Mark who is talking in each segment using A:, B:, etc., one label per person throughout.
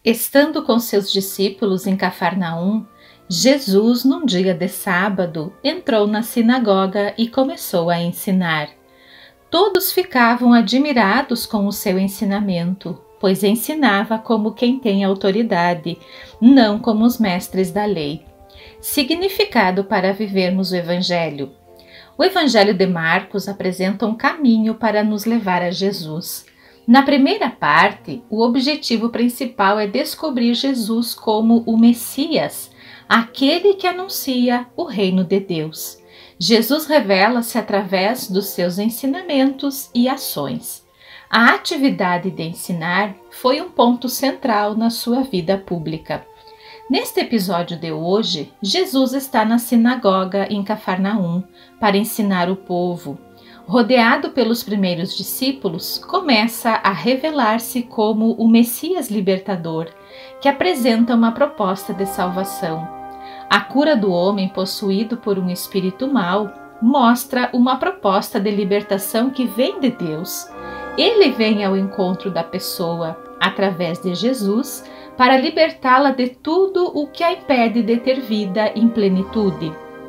A: Estando com seus discípulos em Cafarnaum, Jesus, num dia de sábado, entrou na sinagoga e começou a ensinar. Todos ficavam admirados com o seu ensinamento, pois ensinava como quem tem autoridade, não como os mestres da lei. Significado para vivermos o Evangelho. O Evangelho de Marcos apresenta um caminho para nos levar a Jesus. Na primeira parte, o objetivo principal é descobrir Jesus como o Messias, aquele que anuncia o reino de Deus. Jesus revela-se através dos seus ensinamentos e ações. A atividade de ensinar foi um ponto central na sua vida pública. Neste episódio de hoje, Jesus está na sinagoga em Cafarnaum para ensinar o povo. Rodeado pelos primeiros discípulos, começa a revelar-se como o Messias libertador, que apresenta uma proposta de salvação. A cura do homem possuído por um espírito mau mostra uma proposta de libertação que vem de Deus. Ele vem ao encontro da pessoa, através de Jesus, para libertá-la de tudo o que a impede de ter vida em plenitude.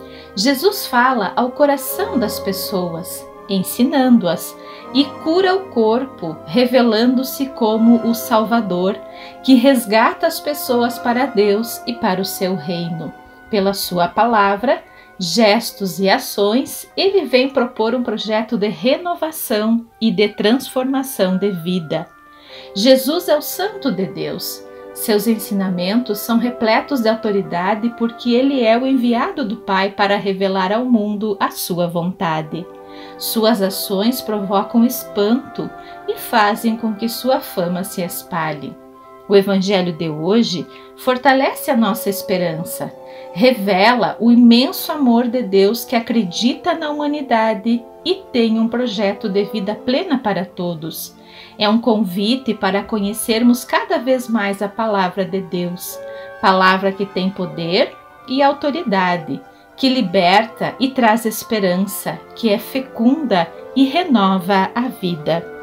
A: Jesus fala ao coração das pessoas, ensinando-as, e cura o corpo, revelando-se como o Salvador, que resgata as pessoas para Deus e para o seu reino. Pela sua palavra, gestos e ações, ele vem propor um projeto de renovação e de transformação de vida. Jesus é o Santo de Deus. Seus ensinamentos são repletos de autoridade porque ele é o enviado do Pai para revelar ao mundo a sua vontade. Suas ações provocam espanto e fazem com que sua fama se espalhe. O Evangelho de hoje fortalece a nossa esperança, revela o imenso amor de Deus que acredita na humanidade e tem um projeto de vida plena para todos. É um convite para conhecermos cada vez mais a palavra de Deus, palavra que tem poder e autoridade, que liberta e traz esperança, que é fecunda e renova a vida.